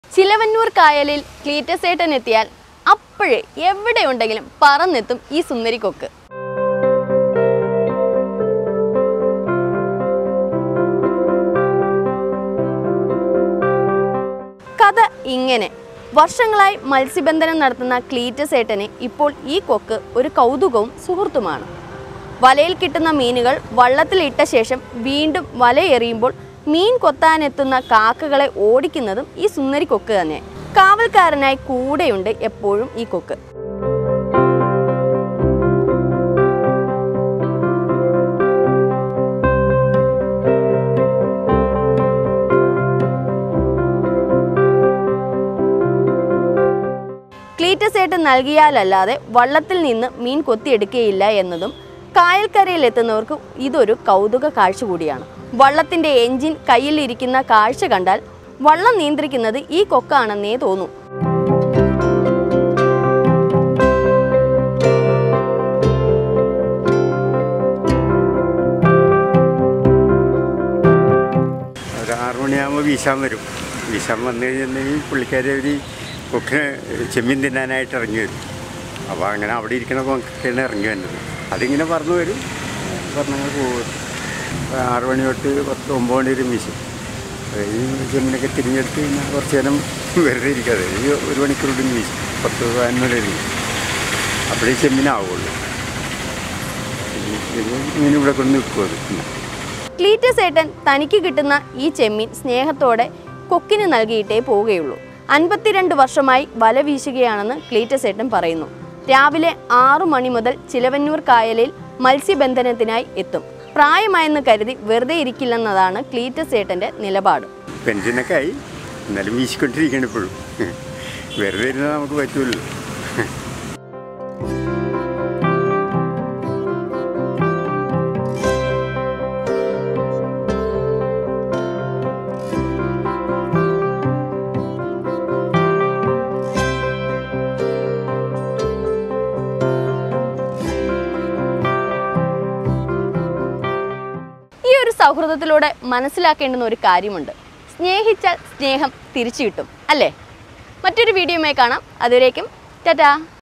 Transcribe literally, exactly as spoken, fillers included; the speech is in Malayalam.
ചിലവന്നൂർ കായലിൽ ക്ലീറ്റസേട്ടൻ എത്തിയാൽ അപ്പോഴേ എവിടെയുണ്ടെങ്കിലും പറന്നെത്തും ഈ സുന്ദരിക്കൊക്ക്. കഥ ഇങ്ങനെ. വർഷങ്ങളായി മത്സ്യബന്ധനം നടത്തുന്ന ക്ലീറ്റസേട്ടന് ഇപ്പോൾ ഈ കൊക്ക് ഒരു കൗതുകവും സുഹൃത്തുമാണ്. വലയിൽ കിട്ടുന്ന മീനുകൾ വള്ളത്തിലിട്ട ശേഷം വീണ്ടും വലയെറിയുമ്പോൾ മീൻ കൊത്താനെത്തുന്ന കാക്കകളെ ഓടിക്കുന്നതും ഈ സുന്ദരി കൊക്ക് തന്നെ. കാവൽക്കാരനായി കൂടെയുണ്ട് എപ്പോഴും ഈ കൊക്ക്. ക്ലീറ്റസേട്ടൻ നൽകിയാലല്ലാതെ വള്ളത്തിൽ നിന്ന് മീൻ കൊത്തിയെടുക്കുകയില്ല എന്നതും കായൽക്കരയിൽ എത്തുന്നവർക്ക് ഇതൊരു കൗതുക കാഴ്ച കൂടിയാണ്. വള്ളത്തിന്റെ എഞ്ചിൻ കയ്യിലിരിക്കുന്ന കാഴ്ച കണ്ടാൽ വള്ളം നിയന്ത്രിക്കുന്നത് ഈ കൊക്കാണെന്നേ തോന്നൂ. ഒരു ആറു മണിയാകുമ്പോൾ വീശാൻ വരും. വീശാൻ വന്നു കഴിഞ്ഞിട്ടുണ്ടെങ്കിൽ പുള്ളിക്കാരി ഒരു കൊക്കിന് ചെമ്മീൻ തിന്നാനായിട്ട് ഇറങ്ങി വരും. അപ്പോൾ അങ്ങനെ അവിടെ ഇരിക്കുന്ന കൊക്കാണ് ഇറങ്ങി വരുന്നത്. അതിങ്ങനെ പറന്നു വരും, പറഞ്ഞങ്ങൾ പോകും. ആറു മണി തൊട്ട് പത്ത് ഒമ്പത് മണി വരെ വീശും. ഈ ചെമ്മീനൊക്കെ തിരിഞ്ഞെടുത്ത് പിന്നെ കുറച്ച് നേരം വെറുതെ ഇരിക്കാതെ ഈ ഒരു മണിക്കൂറും വീശും. പത്ത് പതിനൊന്ന് വരെ വീശും. അപ്പോഴേ ചെമ്മീനാവുള്ളൂ. ഇങ്ങനെ ഇവിടെ കൊണ്ട് നിൽക്കും. ക്ലീറ്റസേട്ടൻ തനിക്ക് കിട്ടുന്ന ഈ ചെമ്മീൻ സ്നേഹത്തോടെ കൊക്കിന് നൽകിയിട്ടേ പോവുകയുള്ളൂ. അൻപത്തിരണ്ട് വർഷമായി വല വീശുകയാണെന്ന് ക്ലീറ്റസേട്ടൻ പറയുന്നു. രാവിലെ ആറു മണി മുതൽ ചിലവന്നൂർ കായലിൽ മത്സ്യബന്ധനത്തിനായി എത്തും. പ്രായമായെന്ന് കരുതി വെറുതെ ഇരിക്കില്ലെന്നതാണ് ക്ലീറ്റസേട്ടൻ്റെ നിലപാട്. പെൻഷനൊക്കെ ആയി, എന്നാലും വീശിക്കൊണ്ടിരിക്കണം ഇപ്പോഴും. വെറുതെ ഇരുന്നാൽ നമുക്ക് പറ്റുമല്ലോ. ഈ ഒരു സൗഹൃദത്തിലൂടെ മനസ്സിലാക്കേണ്ടുന്ന ഒരു കാര്യമുണ്ട്. സ്നേഹിച്ചാൽ സ്നേഹം തിരിച്ചു കിട്ടും, അല്ലേ? മറ്റൊരു വീഡിയോയുമായി കാണാം. അതുവരേക്കും ടാറ്റാ.